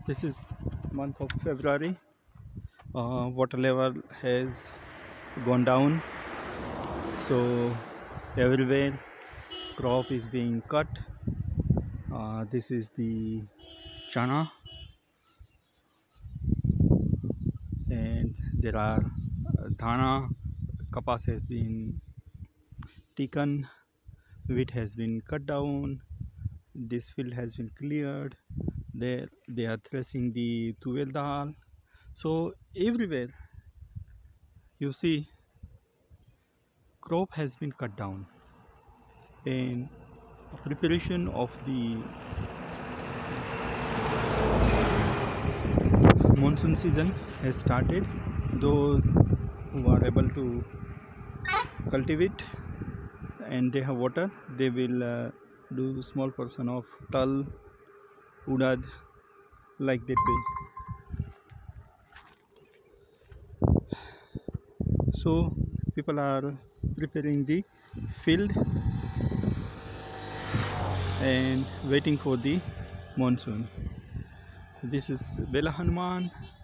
This is month of February. Water level has gone down, so everywhere crop is being cut. This is the chana, and there are dhana, kapas has been taken, wheat has been cut down, this field has been cleared. There they are threshing the tuvel dal. So everywhere you see crop has been cut down, and preparation of the monsoon season has started. Those who are able to cultivate and they have water, they will do small portion of tal, udad, like that way. So people are preparing the field and waiting for the monsoon. This is Bela Hanuman.